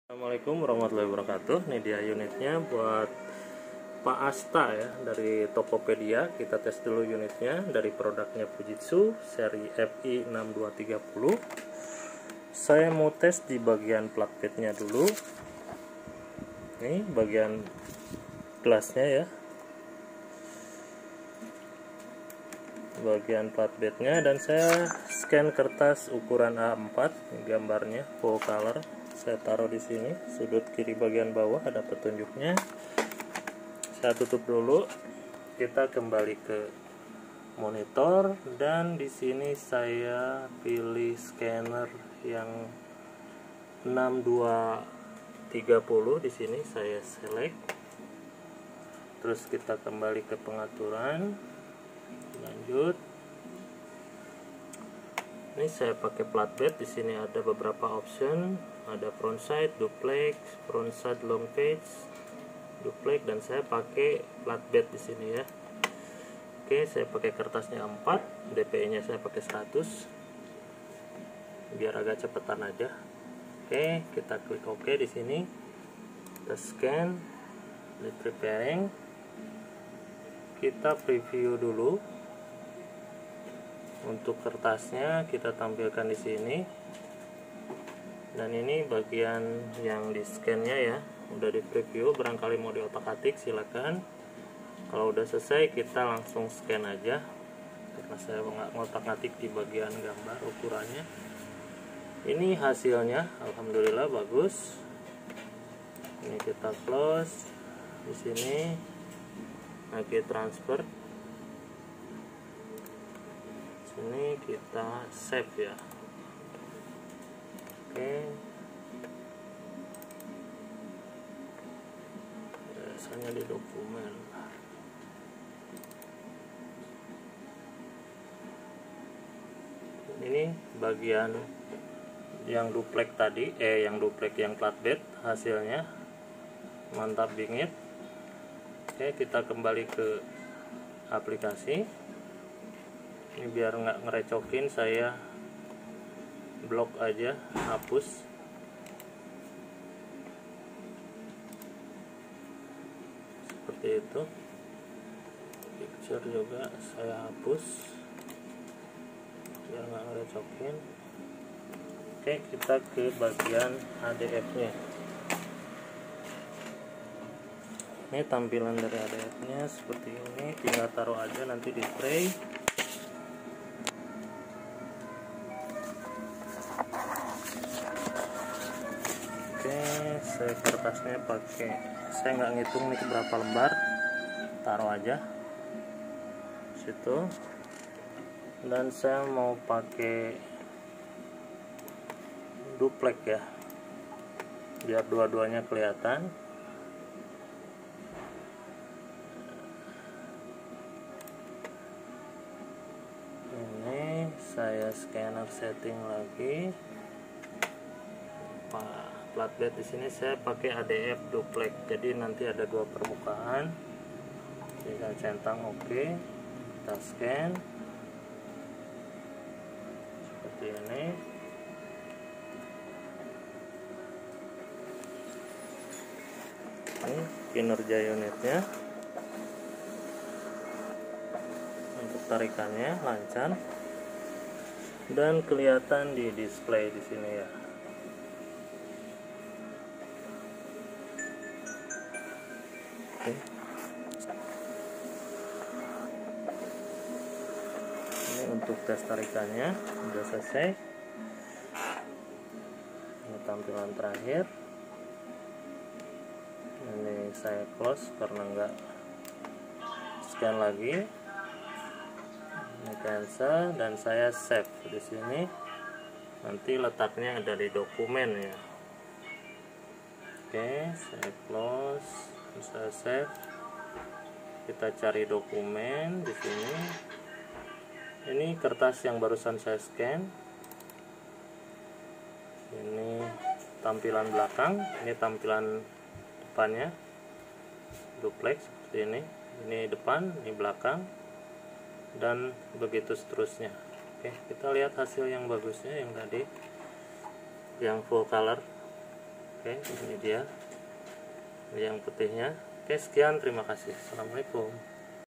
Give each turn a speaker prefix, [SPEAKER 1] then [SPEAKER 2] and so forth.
[SPEAKER 1] Assalamualaikum warahmatullahi wabarakatuh. Ini dia unitnya buat Pak Asta ya, dari Tokopedia. Kita tes dulu unitnya dari produknya Fujitsu seri FI6230. Saya mau tes di bagian plug bednya dulu. Ini bagian gelasnya ya, bagian plat bednya, dan saya scan kertas ukuran A4, gambarnya full color. Saya taruh di sini sudut kiri bagian bawah, ada petunjuknya. Saya tutup dulu. Kita kembali ke monitor, dan di sini saya pilih scanner yang 6230. Di sini saya select. Terus kita kembali ke pengaturan. Lanjut. Ini saya pakai plat bed. Di sini ada beberapa option, ada frontside, duplex, frontside long page, duplex, dan saya pakai plat bed di sini ya. Oke, saya pakai kertasnya 4, DPI-nya saya pakai 100 biar agak cepetan aja. Oke, kita klik OK di sini. Kita scan, di preparing. Kita preview dulu. Untuk kertasnya kita tampilkan di sini. Dan ini bagian yang di scan-nya ya, udah di preview. Barangkali mau di otak-atik silakan. Kalau udah selesai kita langsung scan aja, karena saya nggak ngotak-ngatik di bagian gambar ukurannya. Ini hasilnya, alhamdulillah bagus. Ini kita close. Di sini lagi transfer. Sini kita save ya. Oke, biasanya di dokumen. Ini bagian yang duplek tadi, yang duplek yang plat bed, hasilnya mantap bingit. Oke, kita kembali ke aplikasi. Ini biar nggak ngerecokin, saya blok aja, hapus. Seperti itu. Picture juga saya hapus biar nggak ngerecokin. Oke, kita ke bagian ADF nya. Ini tampilan dari ADF nya seperti ini. Tinggal taruh aja nanti di tray. Saya kertasnya pakai, saya nggak ngitung nih berapa lembar, taruh aja situ. Dan saya mau pakai duplek ya, biar dua-duanya kelihatan. Ini saya scanner setting lagi. Plat bed di sini saya pakai ADF duplex, jadi nanti ada dua permukaan. Kita centang oke. Kita scan seperti ini. Ini kinerja unitnya. Untuk tarikannya lancar dan kelihatan di display di sini ya. Ini untuk tes tarikannya sudah selesai. Ini tampilan terakhir. Ini saya close karena nggak scan lagi. Ini cancel dan saya save di sini. Nanti letaknya ada di dokumen ya. Oke, saya close. Saya save. Kita cari dokumen di sini. Ini kertas yang barusan saya scan. Ini tampilan belakang, ini tampilan depannya. Duplex seperti ini. Ini depan, ini belakang, dan begitu seterusnya. Oke, kita lihat hasil yang bagusnya yang tadi, yang full color. Oke, ini dia yang putihnya. Oke, sekian, terima kasih. Assalamualaikum.